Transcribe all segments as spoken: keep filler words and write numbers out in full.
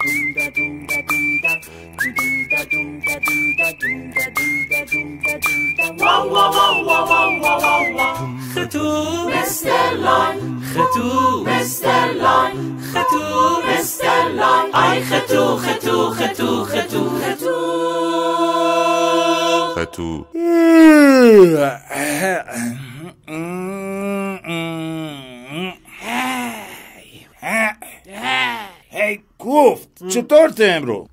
خطو مستر لاین، خطو مستر لاین، خطو مستر لاین، آی خطو خطو خطو خطو خطو خطو. هی گفت چطور تمرو؟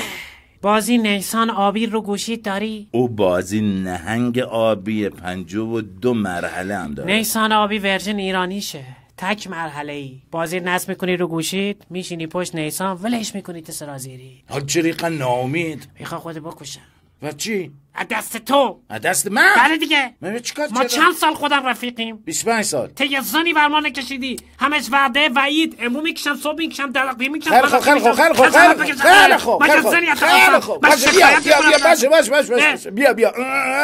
بازی نیسان آبی رو گوشید داری؟ او بازی نهنگ آبی پنجاه و دو مرحله هم داره. نیسان آبی ورژن ایرانیشه، تک مرحله ای. بازی نصب میکنی رو گوشید، میشینی پشت نیسان ولش میکنی تو سرازیری. حال چریقا ناامید میخوا خود بکشم. و چی؟ از دست تو. از دست من؟ بله دیگه. من چیکار ما چند سال خودم رفیقیم؟ بیست و پنج سال. ته زنی بر ما نکشیدی. همش وعده وعید، امو میکشم صبح میکشم دلق میکشم. خیلی خوب خیلی خوب خیلی خوب خیلی خوب خیلی خوب خیلی خوب باشه بیا بیا بیا باشه باشه باشه بیا بیا.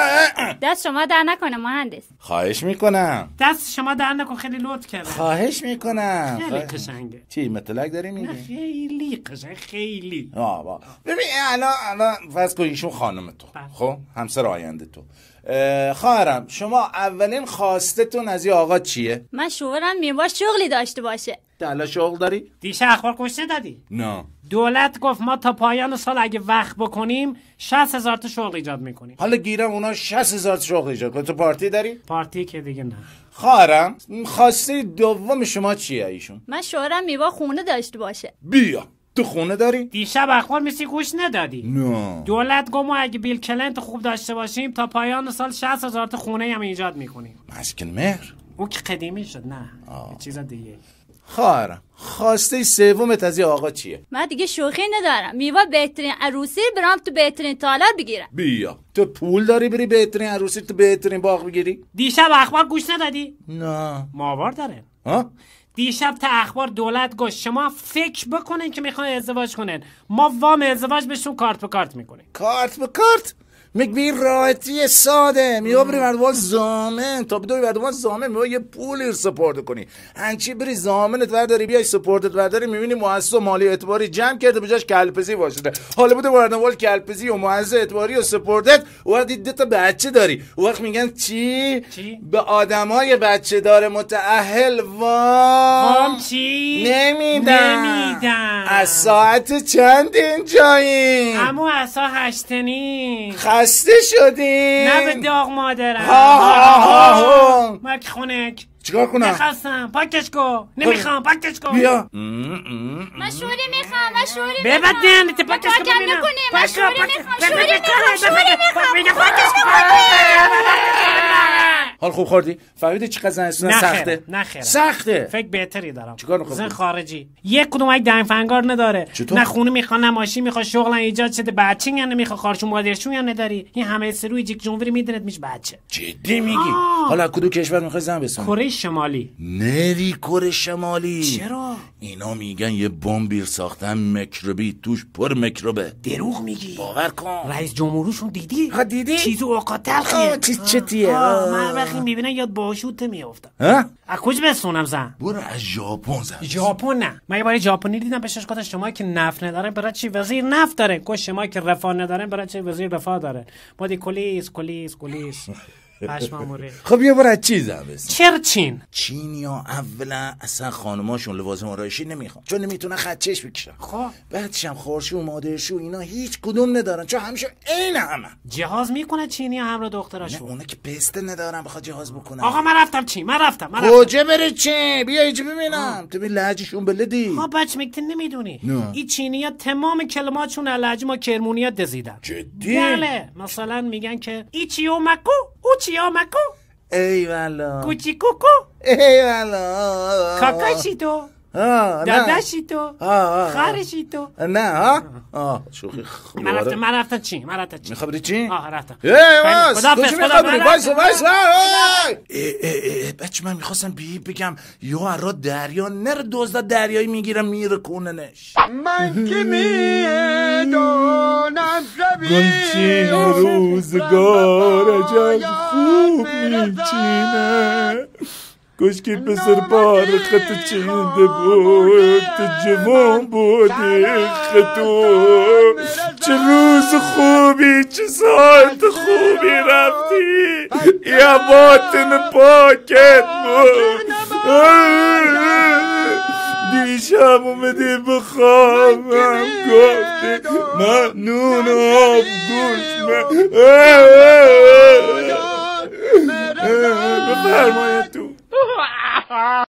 دست شما در نکنه مهندس. خواهش میکنم. دست شما در نکن، خیلی لطف کردم. خواهش میکنم. خیلی قشنگه. چی مطلق داری میگی؟ خیلی قشنگ خیلی. آه ببین الان الان فرض کن ایشون خانم تو، خب همسر آینده تو. خواهرم شما اولین خواستتون از این آقا چیه؟ من شوهرم میباش شغلی داشته باشه. تا شغل داری؟ دیشه اخبار گوش ندادی؟ نه. دولت گفت ما تا پایان سال اگه وقت بکنیم شصت هزار تا شغل ایجاد میکنیم. حالا گیرم اونا شصت هزار تا شغل ایجاد کنه. تو پارتی داری؟ پارتی که دیگه نه. خواهرم خواسته دوم شما چیه ایشون؟ من شوهرم میبا خونه داشته باشه. بیا تو خونه داری؟ دیشب اخبار میسی گوش ندادی؟ نه. دولت گفت ما اگه بیل کلنت خوب داشته باشیم تا پایان سال شصت هزار تا خونه هم ایجاد میکنیم. مسکن مهر. او که قدیمی شد نه. یه چیز دیگه. خواهرم خواسته سومت از آقا چیه؟ من دیگه شوخی ندارم. میوا بهترین عروسی برام تو بهترین تالار بگیرم. بیا تو پول داری بری بهترین عروسی تو بهترین باغ بگیری؟ دیشب اخبار گوش ندادی؟ نه. ماوار داره. ها؟ دیشب تا اخبار دولت گفت شما فکر بکنین که میخوان ازدواج کنن، ما وام ازدواج بهشون کارت به کارت میکنیم. کارت به کارت؟ میگی راحتی ساده میو بری مردمان زامن تا بدوی مردمان زامن میو یه پولی سپورت کنی هنچی بری زامنت ورداری بیای سپورتت ورداری میبینی مؤسسه مالی اعتباری جمع کرده بجاش کلپزی واشده. حالا بده مردمان کلپزی و مؤسسه اعتباری و سپورتت وقتی دو تا بچه داری وقت میگن چی؟ چی؟ به آدمای بچه دار متأهل وام وام چی؟ نمیدن نمیدن. از ساعت چند اینجاییم؟ اما از ساعت هشتنی خسته شدیم. نه به داغ مادرم. ها ها ها ها مرک خونک چیکار کنم؟ نخواستم پاکش کو. نمیخوام پاکش کو. بیا من شوری میخوام. من شوری میخوام. ببد دهنت پاکش کو ببینم. من شوری میخوام. شوری میخوام. شوری میخوام. پاکش کو. حال خوب خوردی؟ فهمیدی چقدر زنستون سخته؟ نه خیره. سخته. فکر بهتری دارم. چیکار می‌خوای؟ زن خارجی. یک کدوم یک دنفنگار نداره. چطور؟ نه خونه میخواد نه ماشین میخواد شغل ایجاد شده بچه یا نمیخواد خارشون مادرشون یا نداری. این همه سروی جیک جونوری میدونت میشه بچه. جدی میگی؟ حالا کدوم کشور میخوای زن بسونی؟ کره شمالی. نری کره شمالی. چرا؟ اینا میگن یه بمبیر ساختن میکروبی توش پر میکروبه. دروغ میگی. باور کن. رئیس جمهورشون دیدی؟ ها دیدی؟ چیزو اوقات تلخیه. چی چتیه؟ من وقتی میبینم یاد باشوت میافتم. ها؟ از کجا بسونم زن؟ برو از ژاپن زن. ژاپن نه. من یه بار ژاپنی دیدم بهش گفتم شما که نفت نداره برای چی وزیر نفت داره؟ گفت شما که رفاه نداره برای چی وزیر رفاه داره؟ بودی کلیس کلیس کلیس. پشماموره. خب یه بار از چی زن بسن؟ چرا چین؟ چینیا اولا اصلا خانماشون لوازم آرایشی نمیخوان چون نمیتونن خط چشم بکشن. خب بعدش هم خورشو و مادرشو اینا هیچ کدوم ندارن چون همیشه عین همه. جهاز میکنه چینی همراه دختراشو؟ نه اونا که پسته ندارن بخواد جهاز بکنن. آقا من رفتم چین. من رفتم. من رفتم. کجا بره چین؟ بیا اینجا ببینم. تو ببین لهجهشون بلدی. ها بچه میگتی نمیدونی. نه. این چینی‌ها تمام کلماتشون لهجه ما کرمونی‌ها دزیدن. جدی؟ بله مثلا میگن که ایچیو مکو اوچیو مکو ای والا کوچی کوکو ای والا کاکاشی تو داداشی تو خارشی تو. نه ها آه شوخی. من رفتم من رفتم چی؟ من رفتم چی؟ میخوای بری چی؟ آه رفتم. ای واس کجا میخوای بری؟ وایسا وایسا. بچه من میخواستم بی بگم یو ارا دریا نره دزد دریایی میگیرم میره کوننش. من که میدونم گلچین روزگار عجب خوب میچینه. کاش که پسر بار خط چینده بود تو جوان بودی خطو چه روز خوبی چه ساعت خوبی رفتی یا باطن پاکت بود دیشب اومدی بخوابم گفتی ممنون آب گوش بفرمایید تو